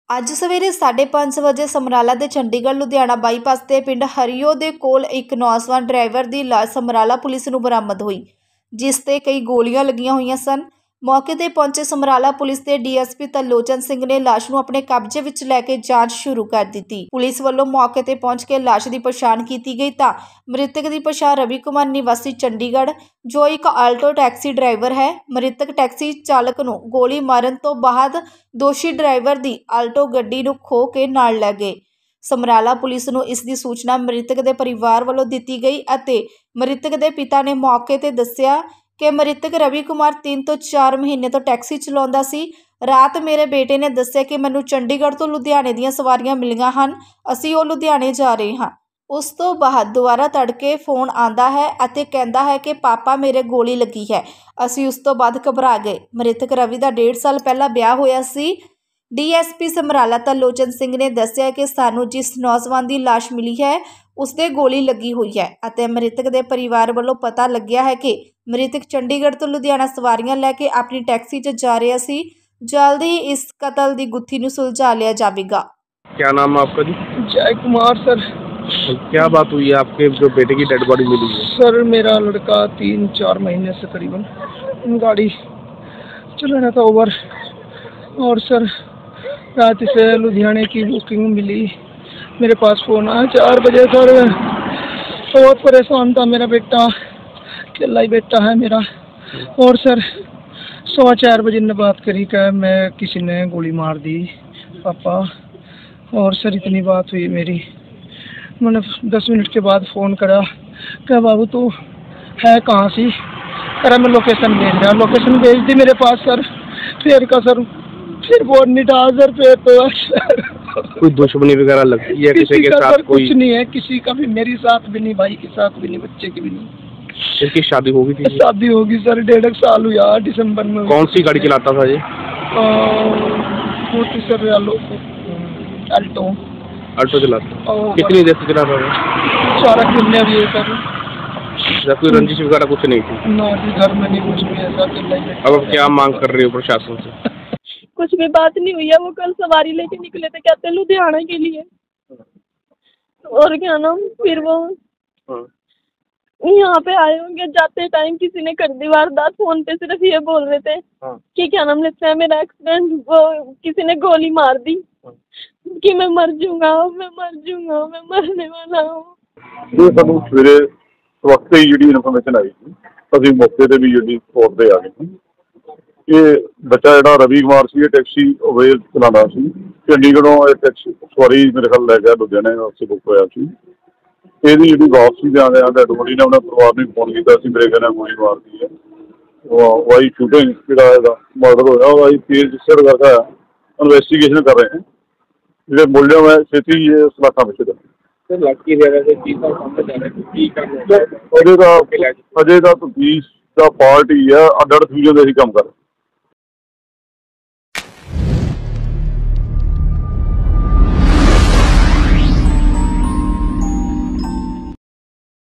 ਅੱਜ ਸਵੇਰੇ 5:30 ਵਜੇ ਸਮਰਾਲਾ ਦੇ ਚੰਡੀਗੜ੍ਹ ਲੁਧਿਆਣਾ ਬਾਈਪਾਸ ਤੇ ਪਿੰਡ ਹਰੀਓ ਦੇ ਕੋਲ ਇੱਕ ਨੌਜਵਾਨ ਡਰਾਈਵਰ ਦੀ ਲਾਸ਼ ਸਮਰਾਲਾ ਪੁਲਿਸ ਨੂੰ ਬਰਾਮਦ ਹੋਈ, ਜਿਸ ਤੇ ਕਈ ਗੋਲੀਆਂ ਲੱਗੀਆਂ ਹੋਈਆਂ ਸਨ। ਮੌਕੇ ਤੇ ਪਹੁੰਚੇ ਸਮਰਾਲਾ ਪੁਲਿਸ ਦੇ ਡੀਐਸਪੀ ਤਰਲੋਚਨ ਸਿੰਘ ਨੇ ਲਾਸ਼ ਨੂੰ ਆਪਣੇ ਕਬਜ਼ੇ ਵਿੱਚ ਲੈ ਕੇ ਜਾਂਚ ਸ਼ੁਰੂ ਕਰ ਦਿੱਤੀ। ਪੁਲਿਸ ਵੱਲੋਂ ਮੌਕੇ ਤੇ ਪਹੁੰਚ ਕੇ ਲਾਸ਼ ਦੀ ਪਛਾਣ ਕੀਤੀ ਗਈ ਤਾਂ ਮ੍ਰਿਤਕ ਦੀ ਪਛਾਣ ਰਵੀ ਕੁਮਾਰ ਨਿਵਾਸੀ ਚੰਡੀਗੜ੍ਹ, ਜੋ ਇੱਕ ਆਲਟੋ ਟੈਕਸੀ ਡਰਾਈਵਰ ਹੈ। ਮ੍ਰਿਤਕ ਟੈਕਸੀ ਚਾਲਕ ਨੂੰ ਗੋਲੀ ਮਾਰਨ ਤੋਂ ਬਾਅਦ ਦੋਸ਼ੀ ਡਰਾਈਵਰ ਦੀ ਆਲਟੋ ਗੱਡੀ ਨੂੰ ਖੋਹ ਕੇ ਨਾਲ ਲੈ ਗਏ। ਸਮਰਾਲਾ ਪੁਲਿਸ ਨੂੰ ਇਸ ਦੀ ਸੂਚਨਾ ਮ੍ਰਿਤਕ ਦੇ ਪਰਿਵਾਰ ਵੱਲੋਂ ਦਿੱਤੀ ਗਈ ਅਤੇ ਮ੍ਰਿਤਕ ਦੇ ਪਿਤਾ ਨੇ ਮੌਕੇ ਤੇ ਦੱਸਿਆ ਕਿ ਮ੍ਰਿਤਕ ਰਵੀ ਕੁਮਾਰ 3 ਤੋਂ 4 ਮਹੀਨੇ ਤੋਂ ਟੈਕਸੀ ਚਲਾਉਂਦਾ ਸੀ। ਰਾਤ ਮੇਰੇ ਬੇਟੇ ਨੇ ਦੱਸਿਆ ਕਿ ਮੈਨੂੰ ਚੰਡੀਗੜ੍ਹ ਤੋਂ ਲੁਧਿਆਣੇ ਦੀਆਂ ਸਵਾਰੀਆਂ ਮਿਲੀਆਂ ਹਨ, ਅਸੀਂ ਉਹ ਲੁਧਿਆਣੇ ਜਾ ਰਹੇ ਹਾਂ। ਉਸ ਤੋਂ ਬਾਅਦ ਦੁਬਾਰਾ ਤੜਕੇ ਫੋਨ ਆਂਦਾ ਹੈ ਅਤੇ ਕਹਿੰਦਾ ਹੈ ਕਿ ਪਾਪਾ ਮੇਰੇ ਗੋਲੀ ਲੱਗੀ ਹੈ। ਅਸੀਂ ਉਸ ਤੋਂ ਬਾਅਦ ਘਬਰਾ ਗਏ। ਮ੍ਰਿਤਕ ਰਵੀ ਦਾ 1.5 ਸਾਲ ਪਹਿਲਾਂ ਵਿਆਹ ਹੋਇਆ ਸੀ। ਡੀਐਸਪੀ ਸਮਰਾਲਾ ਤਰਲੋਚਨ ਸਿੰਘ ਨੇ ਦੱਸਿਆ ਕਿ ਸਾਨੂੰ ਜਿਸ ਨੌਜਵਾਨ ਦੀ ਲਾਸ਼ ਮਿਲੀ ਹੈ ਉਸ ਦੇ ਗੋਲੀ ਲੱਗੀ ਹੋਈ ਹੈ ਅਤੇ ਮ੍ਰਿਤਕ ਦੇ ਪਰਿਵਾਰ ਵੱਲੋਂ ਪਤਾ ਲੱਗਿਆ ਹੈ ਕਿ ਮ੍ਰਿਤਕ ਚੰਡੀਗੜ੍ਹ ਤੋਂ ਲੁਧਿਆਣਾ ਸਵਾਰੀਆਂ ਲੈ ਕੇ ਆਪਣੀ ਟੈਕਸੀ 'ਚ ਜਾ ਰਿਹਾ ਸੀ। जल्द ही इस कत्ल की गुत्थी नूं सुलझा लिया जाएगा। क्या नाम है आपका जी? जय कुमार सर। क्या बात हुई है आपके जो बेटे की डेड बॉडी मिली है? सर मेरा लड़का 3-4 महीने से करीबन गाड़ी चला रहा था ओवर, और सर रात से लुधियाने की बुकिंग मिली, मेरे पास फ़ोन आया 4 बजे। सर बहुत परेशान था मेरा बेटा, अकेला ही बेटा है मेरा। और सर 4:15 बजे ने बात करी कि मैं किसी ने गोली मार दी पापा। और सर इतनी बात हुई मेरी, मैंने 10 मिनट के बाद फ़ोन करा कि बाबू तू है कहाँ सी? करा मैं लोकेशन भेज रहा, लोकेशन भेज दी मेरे पास सर। फिर का सर फिर वो नहीं था सर, फिर तो सर कोई दुश्मनी वगैरह लगती है किसी के साथ? कोई कुछ नहीं है, किसी का भी, मेरे साथ भी नहीं, भाई के साथ भी नहीं, बच्चे की भी नहीं। इसकी शादी होगी थी? शादी होगी सर, 1.5 साल हुआ दिसंबर में। कौन सी गाड़ी चलाता था ये? सर अल्टो चलाता। कितनी देर से चलाता था? 4 महीने भी है सर। कोई रंजिश वगैरह कुछ नहीं थी? ना जी, घर में नहीं कुछ भी ऐसा। अब क्या मांग कर रहे हो प्रशासन से? कुछ भी बात नहीं हुई है, वो कल सवारी लेके निकले थे, कहते लुधियाना के लिए। और क्या नाम, फिर वो यहाँ पे आए होंगे, जाते टाइम किसी ने कर दी वारदात। फोन पे सिर्फ ये बोल रहे थे कि क्या नाम लेते हैं, मेरा एक्सीडेंट, वो किसी ने गोली मार दी कि मैं मर जाऊंगा, मैं मर जाऊंगा, मैं मरने वाला हूँ। ये सानू सवेरे वक्त ही जी इन्फॉर्मेशन आई थी, अभी मौके पर भी जी स्पॉट पर आ गए थे। ये बच्चा जो रवि कुमार से टैक्सी अवेल चलाना सी, चंडीगढ़ों टैक्सी सवारी मेरे ख्याल लै गया लुधियाने वास्ते बुक होया सी। ਇਹਦੀ ਜਿਹੜੀ ਵਾਪਸੀ ਦੇ ਆਉਂਦੇ ਡੈਡ ਬੋਡੀ ਨੇ ਆਪਣੇ ਪਰਿਵਾਰ ਨੂੰ ਫੋਨ ਕੀਤਾ ਸੀ, ਮੇਰੇ ਕਹਿੰਦੇ ਗੋਲੀ ਮਾਰਦੀ ਹੈ। ਵਾਈ ਸ਼ੂਟਿੰਗ ਜਿਹੜਾ ਇਹਦਾ ਮਰਡਰ ਹੋਇਆ ਉਹ ਅਸੀਂ ਕੇਸ ਰਜਿਸਟਰ ਕਰਕੇ ਇਨਵੈਸਟੀਗੇਸ਼ਨ ਕਰ ਰਹੇ ਹਾਂ। ਜਿਹੜੇ ਮੁਲਜ਼ਮ ਹੈ ਛੇਤੀ ਇਹ ਸਲਾਖਾਂ ਵਿੱਚ ਦੇ ਅਜੇ ਦਾ ਤਫਤੀਸ਼ ਦਾ ਪਾਰਟ ਹੀ ਹੈ, ਅੱਡ-ਅੱਡ ਫਿਊਜ਼ਨ ਦੇ ਅਸੀਂ ਕੰਮ ਕਰ ਰਹੇ।